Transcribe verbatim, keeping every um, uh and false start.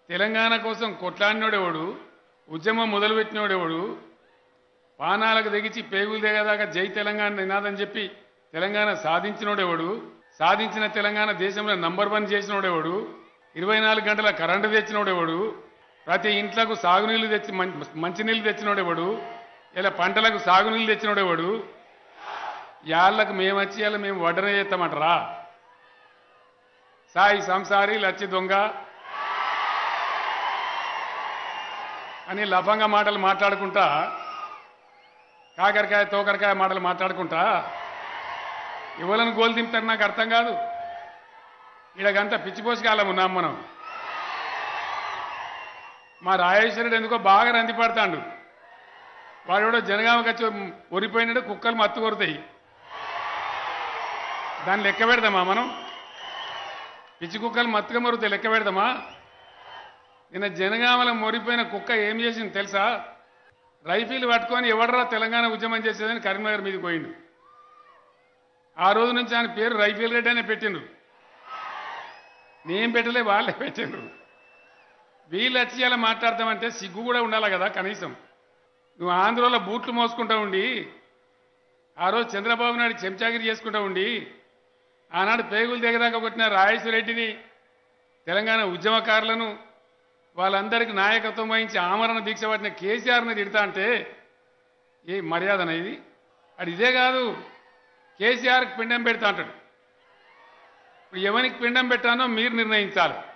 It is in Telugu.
తెలంగాణ కోసం కొట్లాడినోడెవడు, ఉద్యమం మొదలుపెట్టినోడెవడు, పానాలకు తెగించి పేగులు దిగదాకా జై తెలంగాణ నినాదం చెప్పి తెలంగాణ సాధించినోడెవడు, సాధించిన తెలంగాణ దేశంలో నంబర్ వన్ చేసినోడెవడు, ఇరవై నాలుగు గంటల కరెంటు తెచ్చినోడెవడు, ప్రతి ఇంట్లకు సాగునీళ్లు తెచ్చి మంచినీళ్ళు తెచ్చినోడెవడు, ఇలా పంటలకు సాగునీళ్ళు తెచ్చినోడెవడు, యాళ్లకు మేము వచ్చి ఇలా మేము వడ్డన చేస్తామంటారా? సాయి సంసారి లచ్చి దొంగ అని లఫంగా మాటలు మాట్లాడుకుంటా, కాకరకాయ తోకరకాయ మాటలు మాట్లాడుకుంటా ఇవ్వలను గోలు దింపుతారు. నాకు అర్థం కాదు. ఇలాగంతా పిచ్చిపోసికాలం ఉన్నాం మనం. మా రాజేశ్వరుడు ఎందుకో బాగా రంది పడతాడు. వాడు కూడా జనగామకి వచ్చి ఒరిపోయినాడు, కుక్కలు మత్తు కొరుతాయి. దాన్ని లెక్క పెడదామా మనం? పిచ్చి కుక్కలు మత్తుగా మొరుతాయి, లెక్క పెడదామా? నిన్న జనగామల మొరిపోయిన కుక్క ఏం చేసింది తెలుసా? రైఫిల్ పట్టుకొని ఎవడరా తెలంగాణ ఉద్యమం చేసేదని కరీంనగర్ మీదకి పోయిండు. ఆ రోజు నుంచి ఆయన పేరు రైఫిల్ రెడ్డి అనే పెట్టిండ్రు. నేను పెట్టలే, వాళ్ళే పెట్టిండ్రు. వీళ్ళు వచ్చి అలా మాట్లాడతామంటే సిగ్గు కూడా ఉండాలి కదా కనీసం. నువ్వు ఆంధ్రలో బూట్లు మోసుకుంటా ఉండి, ఆ రోజు చంద్రబాబు నాయుడు చెంచాగిరి చేసుకుంటా ఉండి, ఆనాడు పేగులు దిగదాకా కొట్టిన రాజేశ్వర రెడ్డిని, తెలంగాణ ఉద్యమకారులను, వాళ్ళందరికీ నాయకత్వం వహించి ఆమరణ దీక్ష పట్టిన కేసీఆర్ని తిడతా అంటే ఏ మర్యాదన ఇది? అది ఇదే కాదు, కేసీఆర్కి పిండం పెడతా అంటాడు. ఇప్పుడు ఎవరికి పిండం పెట్టానో మీరు నిర్ణయించాలి.